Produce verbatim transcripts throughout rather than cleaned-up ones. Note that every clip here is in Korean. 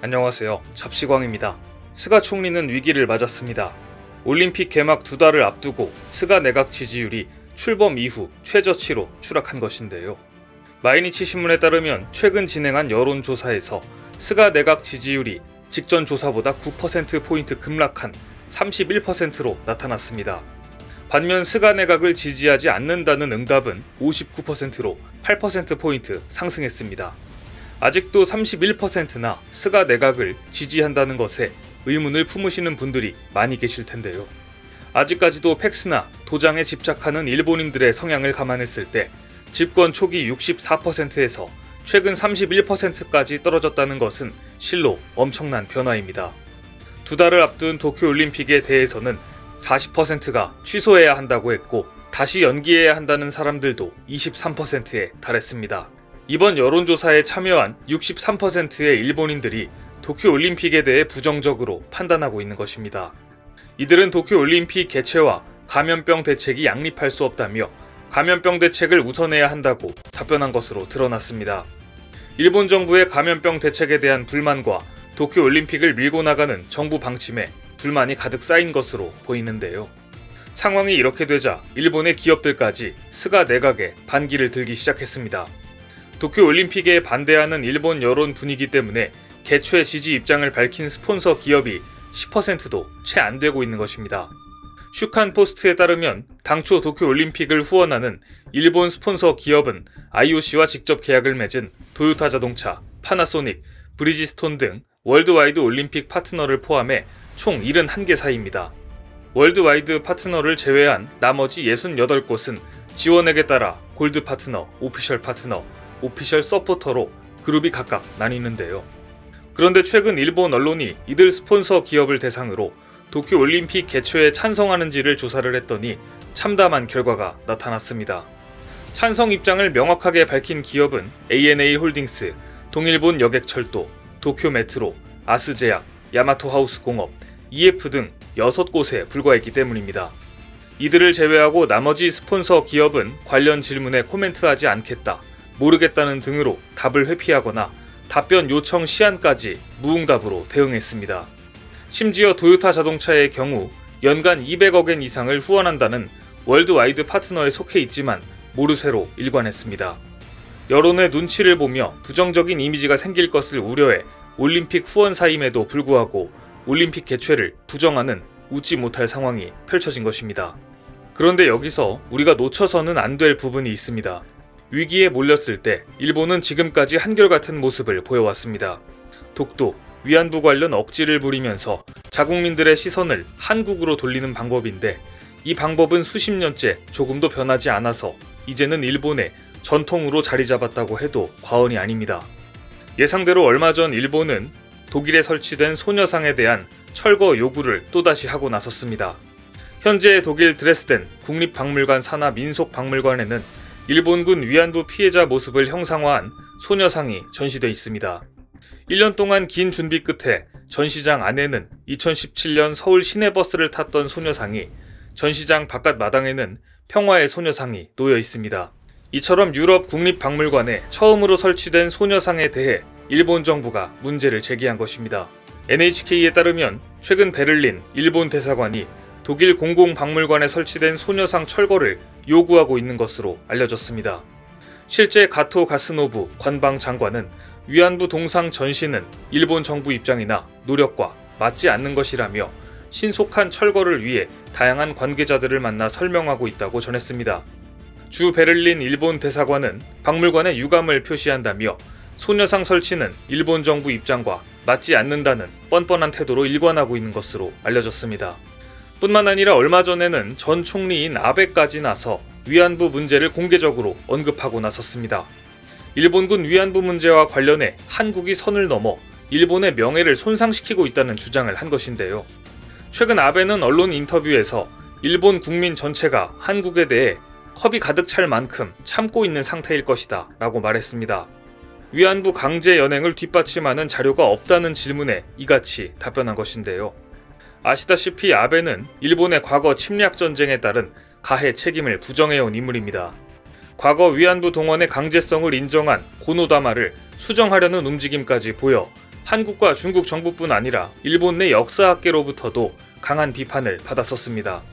안녕하세요. 잡시광입니다. 스가 총리는 위기를 맞았습니다. 올림픽 개막 두 달을 앞두고 스가 내각 지지율이 출범 이후 최저치로 추락한 것인데요. 마이니치 신문에 따르면 최근 진행한 여론조사에서 스가 내각 지지율이 직전 조사보다 구 퍼센트포인트 급락한 삼십일 퍼센트로 나타났습니다. 반면 스가 내각을 지지하지 않는다는 응답은 오십구 퍼센트로 팔 퍼센트포인트 상승했습니다. 아직도 삼십일 퍼센트나 스가 내각을 지지한다는 것에 의문을 품으시는 분들이 많이 계실 텐데요. 아직까지도 팩스나 도장에 집착하는 일본인들의 성향을 감안했을 때 집권 초기 육십사 퍼센트에서 최근 삼십일 퍼센트까지 떨어졌다는 것은 실로 엄청난 변화입니다. 두 달을 앞둔 도쿄올림픽에 대해서는 사십 퍼센트가 취소해야 한다고 했고 다시 연기해야 한다는 사람들도 이십삼 퍼센트에 달했습니다. 이번 여론조사에 참여한 육십삼 퍼센트의 일본인들이 도쿄올림픽에 대해 부정적으로 판단하고 있는 것입니다. 이들은 도쿄올림픽 개최와 감염병 대책이 양립할 수 없다며 감염병 대책을 우선해야 한다고 답변한 것으로 드러났습니다. 일본 정부의 감염병 대책에 대한 불만과 도쿄올림픽을 밀고 나가는 정부 방침에 불만이 가득 쌓인 것으로 보이는데요. 상황이 이렇게 되자 일본의 기업들까지 스가 내각에 반기를 들기 시작했습니다. 도쿄올림픽에 반대하는 일본 여론 분위기 때문에 개최 지지 입장을 밝힌 스폰서 기업이 십 퍼센트도 채 안 되고 있는 것입니다. 슈칸 포스트에 따르면 당초 도쿄올림픽을 후원하는 일본 스폰서 기업은 아이오씨와 직접 계약을 맺은 도요타 자동차, 파나소닉, 브리지스톤 등 월드와이드 올림픽 파트너를 포함해 총 칠십일 개 사이입니다. 월드와이드 파트너를 제외한 나머지 육십팔 곳은 지원액에 따라 골드 파트너, 오피셜 파트너, 오피셜 서포터로 그룹이 각각 나뉘는데요. 그런데 최근 일본 언론이 이들 스폰서 기업을 대상으로 도쿄올림픽 개최에 찬성하는지를 조사를 했더니 참담한 결과가 나타났습니다. 찬성 입장을 명확하게 밝힌 기업은 에이엔에이 홀딩스, 동일본 여객철도, 도쿄메트로, 아스제약, 야마토하우스공업, 이에프 등 여섯 곳에 불과했기 때문입니다. 이들을 제외하고 나머지 스폰서 기업은 관련 질문에 코멘트하지 않겠다, 모르겠다는 등으로 답을 회피하거나 답변 요청 시한까지 무응답으로 대응했습니다. 심지어 도요타 자동차의 경우 연간 이백억엔 이상을 후원한다는 월드와이드 파트너에 속해 있지만 모르쇠로 일관했습니다. 여론의 눈치를 보며 부정적인 이미지가 생길 것을 우려해 올림픽 후원사임에도 불구하고 올림픽 개최를 부정하는 웃지 못할 상황이 펼쳐진 것입니다. 그런데 여기서 우리가 놓쳐서는 안 될 부분이 있습니다. 위기에 몰렸을 때 일본은 지금까지 한결같은 모습을 보여왔습니다. 독도, 위안부 관련 억지를 부리면서 자국민들의 시선을 한국으로 돌리는 방법인데 이 방법은 수십 년째 조금도 변하지 않아서 이제는 일본의 전통으로 자리 잡았다고 해도 과언이 아닙니다. 예상대로 얼마 전 일본은 독일에 설치된 소녀상에 대한 철거 요구를 또다시 하고 나섰습니다. 현재 독일 드레스덴 국립박물관 산하 민속박물관에는 일본군 위안부 피해자 모습을 형상화한 소녀상이 전시돼 있습니다. 일 년 동안 긴 준비 끝에 전시장 안에는 이천십칠 년 서울 시내버스를 탔던 소녀상이, 전시장 바깥 마당에는 평화의 소녀상이 놓여 있습니다. 이처럼 유럽 국립박물관에 처음으로 설치된 소녀상에 대해 일본 정부가 문제를 제기한 것입니다. 엔에이치케이에 따르면 최근 베를린 일본 대사관이 독일 공공박물관에 설치된 소녀상 철거를 요구하고 있는 것으로 알려졌습니다. 실제 가토 가스노부 관방장관은 위안부 동상 전시는 일본 정부 입장이나 노력과 맞지 않는 것이라며 신속한 철거를 위해 다양한 관계자들을 만나 설명하고 있다고 전했습니다. 주 베를린 일본 대사관은 박물관에 유감을 표시한다며 소녀상 설치는 일본 정부 입장과 맞지 않는다는 뻔뻔한 태도로 일관하고 있는 것으로 알려졌습니다. 뿐만 아니라 얼마 전에는 전 총리인 아베까지 나서 위안부 문제를 공개적으로 언급하고 나섰습니다. 일본군 위안부 문제와 관련해 한국이 선을 넘어 일본의 명예를 손상시키고 있다는 주장을 한 것인데요. 최근 아베는 언론 인터뷰에서 일본 국민 전체가 한국에 대해 컵이 가득 찰 만큼 참고 있는 상태일 것이다 라고 말했습니다. 위안부 강제 연행을 뒷받침하는 자료가 없다는 질문에 이같이 답변한 것인데요. 아시다시피 아베는 일본의 과거 침략 전쟁에 따른 가해 책임을 부정해온 인물입니다. 과거 위안부 동원의 강제성을 인정한 고노다마를 수정하려는 움직임까지 보여 한국과 중국 정부뿐 아니라 일본 내 역사학계로부터도 강한 비판을 받았었습니다.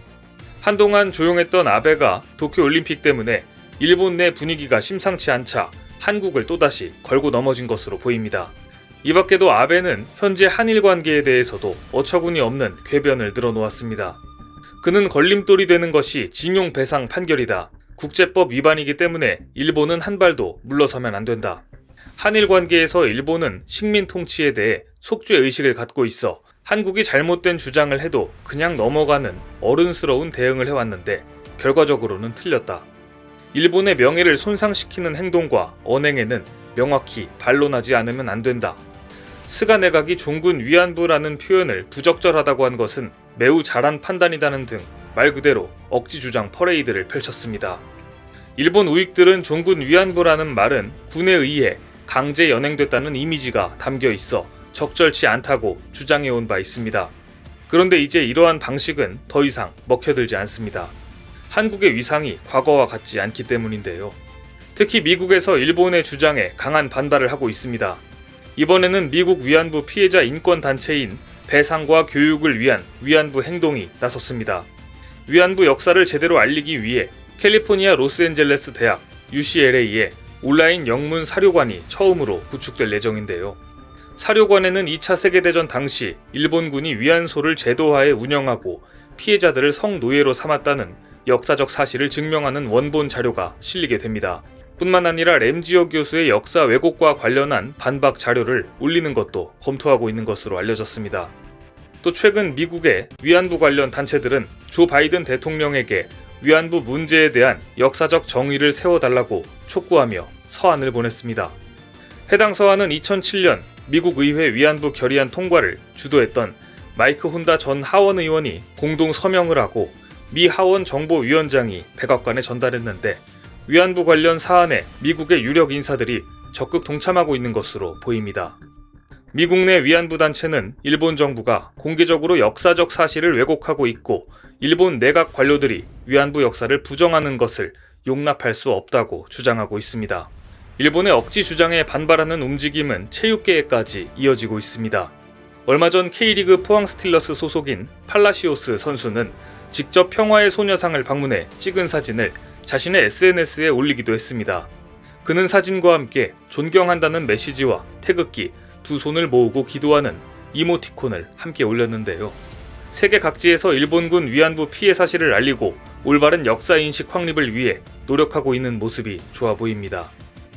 한동안 조용했던 아베가 도쿄올림픽 때문에 일본 내 분위기가 심상치 않자 한국을 또다시 걸고 넘어진 것으로 보입니다. 이 밖에도 아베는 현재 한일 관계에 대해서도 어처구니 없는 궤변을 늘어놓았습니다. 그는 걸림돌이 되는 것이 징용 배상 판결이다. 국제법 위반이기 때문에 일본은 한 발도 물러서면 안 된다. 한일 관계에서 일본은 식민 통치에 대해 속죄 의식을 갖고 있어 한국이 잘못된 주장을 해도 그냥 넘어가는 어른스러운 대응을 해왔는데 결과적으로는 틀렸다. 일본의 명예를 손상시키는 행동과 언행에는 명확히 반론하지 않으면 안 된다. 스가 내각이 종군 위안부라는 표현을 부적절하다고 한 것은 매우 잘한 판단이다는 등 말 그대로 억지 주장 퍼레이드를 펼쳤습니다. 일본 우익들은 종군 위안부라는 말은 군에 의해 강제 연행됐다는 이미지가 담겨 있어 적절치 않다고 주장해온 바 있습니다. 그런데 이제 이러한 방식은 더 이상 먹혀들지 않습니다. 한국의 위상이 과거와 같지 않기 때문인데요. 특히 미국에서 일본의 주장에 강한 반발을 하고 있습니다. 이번에는 미국 위안부 피해자 인권단체인 배상과 교육을 위한 위안부 행동이 나섰습니다. 위안부 역사를 제대로 알리기 위해 캘리포니아 로스앤젤레스 대학 유씨엘에이에 온라인 영문 사료관이 처음으로 구축될 예정인데요. 사료관에는 이 차 세계대전 당시 일본군이 위안소를 제도화해 운영하고 피해자들을 성노예로 삼았다는 역사적 사실을 증명하는 원본 자료가 실리게 됩니다. 뿐만 아니라 램지어 교수의 역사 왜곡과 관련한 반박 자료를 올리는 것도 검토하고 있는 것으로 알려졌습니다. 또 최근 미국의 위안부 관련 단체들은 조 바이든 대통령에게 위안부 문제에 대한 역사적 정의를 세워달라고 촉구하며 서한을 보냈습니다. 해당 서한은 이천칠 년 미국 의회 위안부 결의안 통과를 주도했던 마이크 혼다 전 하원 의원이 공동 서명을 하고 미 하원 정보위원장이 백악관에 전달했는데 위안부 관련 사안에 미국의 유력 인사들이 적극 동참하고 있는 것으로 보입니다. 미국 내 위안부 단체는 일본 정부가 공개적으로 역사적 사실을 왜곡하고 있고 일본 내각 관료들이 위안부 역사를 부정하는 것을 용납할 수 없다고 주장하고 있습니다. 일본의 억지 주장에 반발하는 움직임은 체육계에까지 이어지고 있습니다. 얼마 전 K리그 포항 스틸러스 소속인 팔라시오스 선수는 직접 평화의 소녀상을 방문해 찍은 사진을 자신의 에스엔에스에 올리기도 했습니다. 그는 사진과 함께 존경한다는 메시지와 태극기, 두 손을 모으고 기도하는 이모티콘을 함께 올렸는데요. 세계 각지에서 일본군 위안부 피해 사실을 알리고 올바른 역사인식 확립을 위해 노력하고 있는 모습이 좋아 보입니다.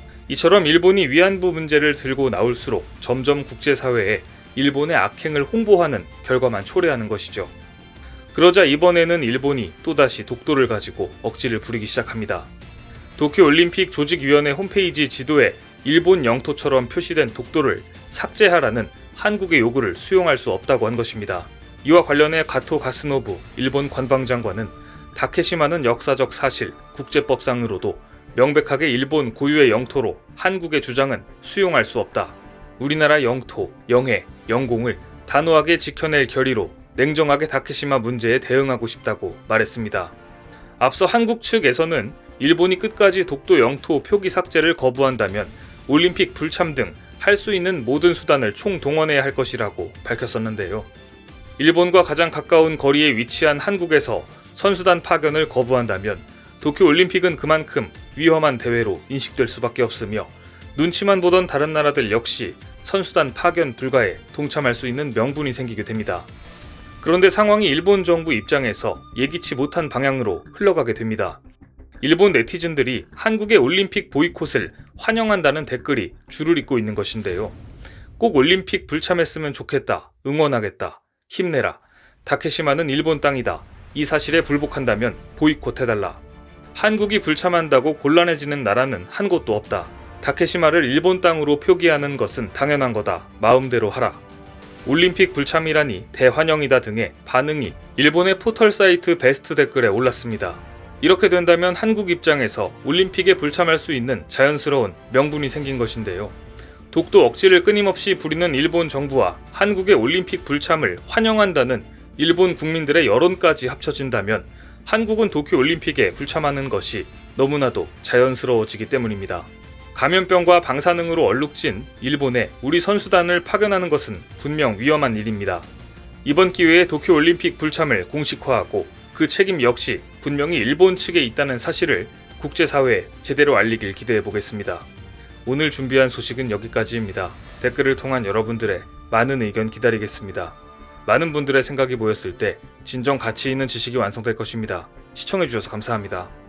이처럼 일본이 위안부 문제를 들고 나올수록 점점 국제사회에 일본의 악행을 홍보하는 결과만 초래하는 것이죠. 그러자 이번에는 일본이 또다시 독도를 가지고 억지를 부리기 시작합니다. 도쿄올림픽 조직위원회 홈페이지 지도에 일본 영토처럼 표시된 독도를 삭제하라는 한국의 요구를 수용할 수 없다고 한 것입니다. 이와 관련해 가토 가스노부 일본 관방장관은 다케시마는 역사적 사실, 국제법상으로도 명백하게 일본 고유의 영토로 한국의 주장은 수용할 수 없다. 우리나라 영토, 영해, 영공을 단호하게 지켜낼 결의로 냉정하게 다케시마 문제에 대응하고 싶다고 말했습니다. 앞서 한국 측에서는 일본이 끝까지 독도 영토 표기 삭제를 거부한다면 올림픽 불참 등 할 수 있는 모든 수단을 총동원해야 할 것이라고 밝혔었는데요. 일본과 가장 가까운 거리에 위치한 한국에서 선수단 파견을 거부한다면 도쿄올림픽은 그만큼 위험한 대회로 인식될 수밖에 없으며 눈치만 보던 다른 나라들 역시 선수단 파견 불가에 동참할 수 있는 명분이 생기게 됩니다. 그런데 상황이 일본 정부 입장에서 예기치 못한 방향으로 흘러가게 됩니다. 일본 네티즌들이 한국의 올림픽 보이콧을 환영한다는 댓글이 줄을 잇고 있는 것인데요. 꼭 올림픽 불참했으면 좋겠다. 응원하겠다. 힘내라. 다케시마는 일본 땅이다. 이 사실에 불복한다면 보이콧해달라. 한국이 불참한다고 곤란해지는 나라는 한 곳도 없다. 다케시마를 일본 땅으로 표기하는 것은 당연한 거다. 마음대로 하라. 올림픽 불참이라니 대환영이다 등의 반응이 일본의 포털 사이트 베스트 댓글에 올랐습니다. 이렇게 된다면 한국 입장에서 올림픽에 불참할 수 있는 자연스러운 명분이 생긴 것인데요. 독도 억지를 끊임없이 부리는 일본 정부와 한국의 올림픽 불참을 환영한다는 일본 국민들의 여론까지 합쳐진다면 한국은 도쿄올림픽에 불참하는 것이 너무나도 자연스러워지기 때문입니다. 감염병과 방사능으로 얼룩진 일본에 우리 선수단을 파견하는 것은 분명 위험한 일입니다. 이번 기회에 도쿄올림픽 불참을 공식화하고 그 책임 역시 분명히 일본 측에 있다는 사실을 국제사회에 제대로 알리길 기대해보겠습니다. 오늘 준비한 소식은 여기까지입니다. 댓글을 통한 여러분들의 많은 의견 기다리겠습니다. 많은 분들의 생각이 모였을 때 진정 가치 있는 지식이 완성될 것입니다. 시청해주셔서 감사합니다.